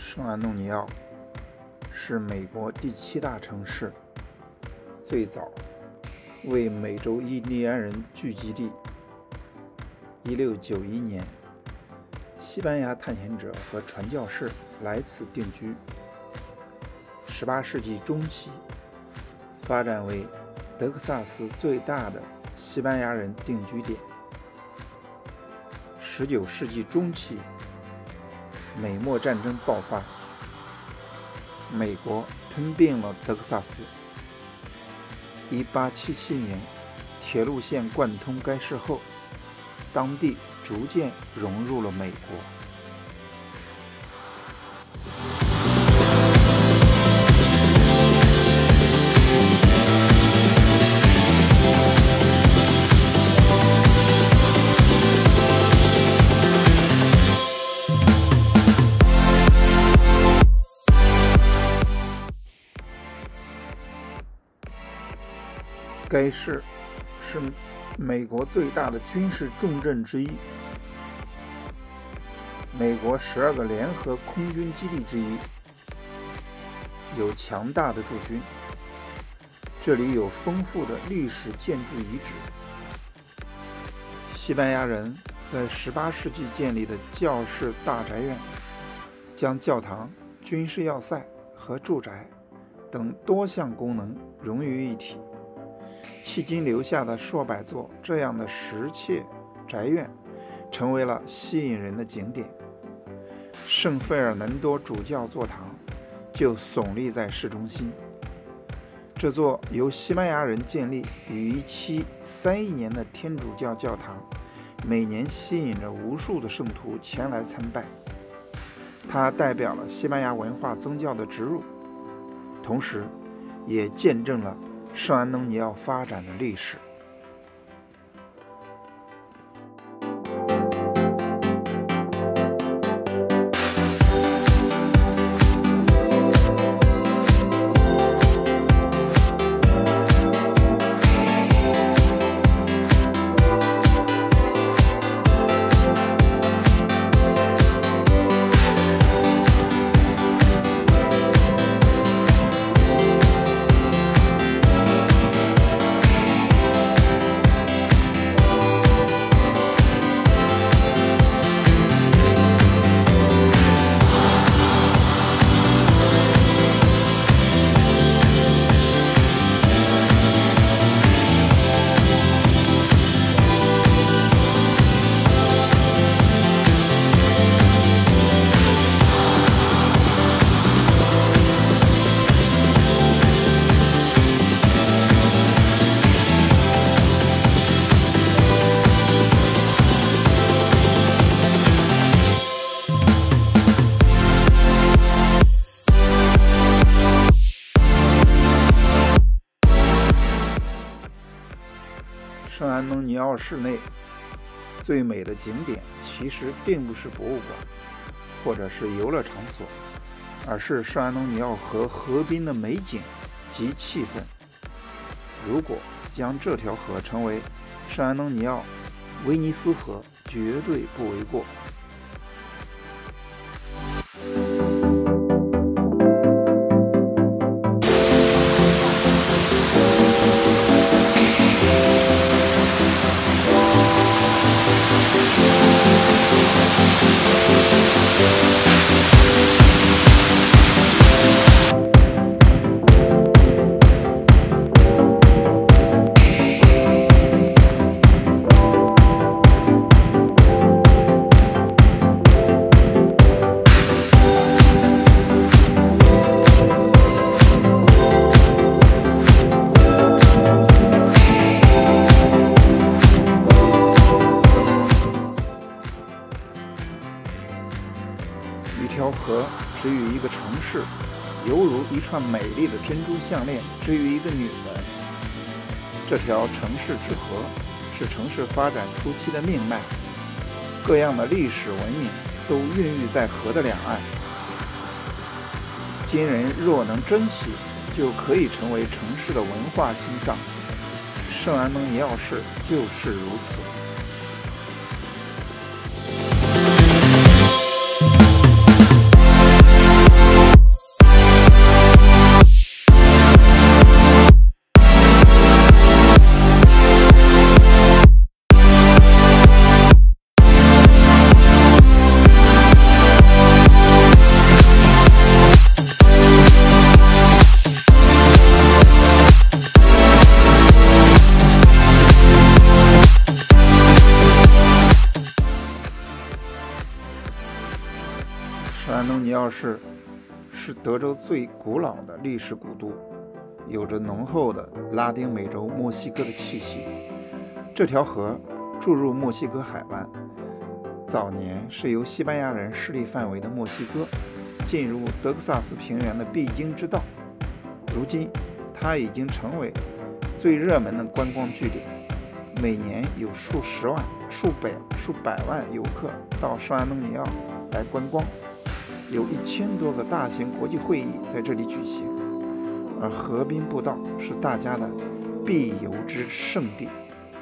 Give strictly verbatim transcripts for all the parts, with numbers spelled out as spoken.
圣安东尼奥是美国第七大城市，最早为美洲印第安人聚集地。一六九一年，西班牙探险者和传教士来此定居。十八世纪中期，发展为德克萨斯最大的西班牙人定居点。十九世纪中期，美墨战争爆发，美国吞并了德克萨斯。一八七七年，铁路线贯通该市后，当地逐渐融入了美国。该市是美国最大的军事重镇之一，美国十二个联合空军基地之一，有强大的驻军。这里有丰富的历史建筑遗址。西班牙人在十八世纪建立的教士大宅院，将教堂、军事要塞和住宅等多项功能融于一体。迄今留下的数百座这样的石砌宅院，成为了吸引人的景点。圣费尔南多主教座堂就耸立在市中心。这座由西班牙人建立于一七三一年的天主教教堂，每年吸引着无数的圣徒前来参拜。它代表了西班牙文化宗教的植入，同时也见证了圣安东尼奥发展的历史。圣安东尼奥市内最美的景点其实并不是博物馆或者是游乐场所，而是圣安东尼奥河河滨的美景及气氛。如果将这条河称为圣安东尼奥威尼斯河，绝对不为过。一条河之于一个城市，犹如一串美丽的珍珠项链之于一个女人。这条城市之河是城市发展初期的命脉，各样的历史文明都孕育在河的两岸。今人若能珍惜，就可以成为城市的文化心脏。圣安东尼奥市就是如此。 圣安东尼奥市是德州最古老的历史古都，有着浓厚的拉丁美洲墨西哥的气息。这条河注入墨西哥海湾，早年是由西班牙人势力范围的墨西哥进入德克萨斯平原的必经之道。如今它已经成为最热门的观光据点，每年有数十万、数百、数百万游客到圣安东尼奥来观光，有一千多个大型国际会议在这里举行，而河滨步道是大家的必游之圣地。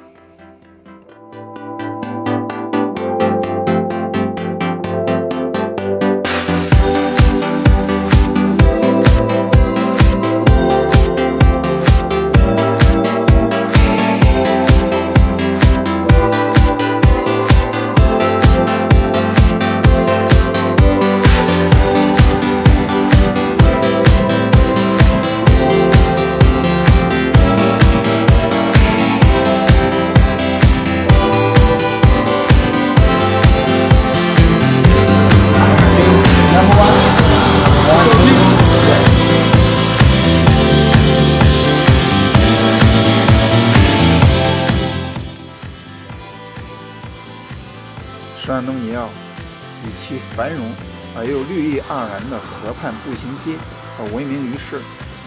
圣安东尼奥以其繁荣而又绿意盎然的河畔步行街而闻名于世。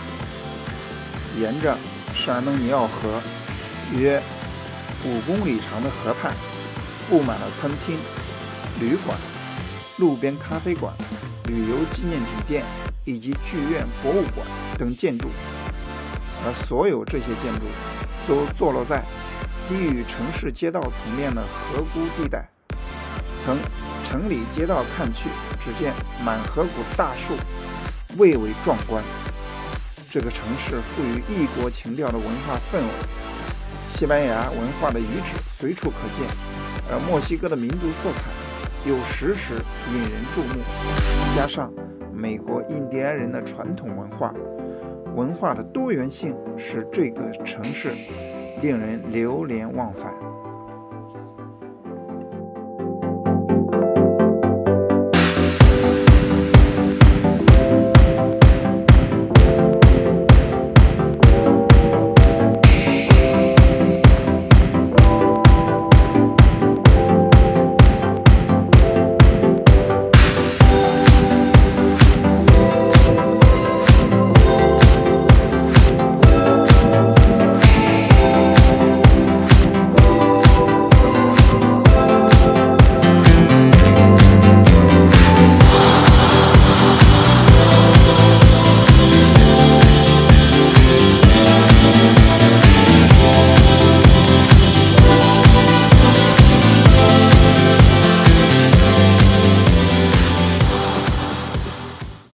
沿着圣安东尼奥河约五公里长的河畔，布满了餐厅、旅馆、路边咖啡馆、旅游纪念品店以及剧院、博物馆等建筑，而所有这些建筑都坐落在低于城市街道层面的河谷地带。从城里街道看去，只见满河谷大树，蔚为壮观。这个城市富于异国情调的文化氛围，西班牙文化的遗址随处可见，而墨西哥的民族色彩又时时引人注目。加上美国印第安人的传统文化，文化的多元性使这个城市令人流连忘返。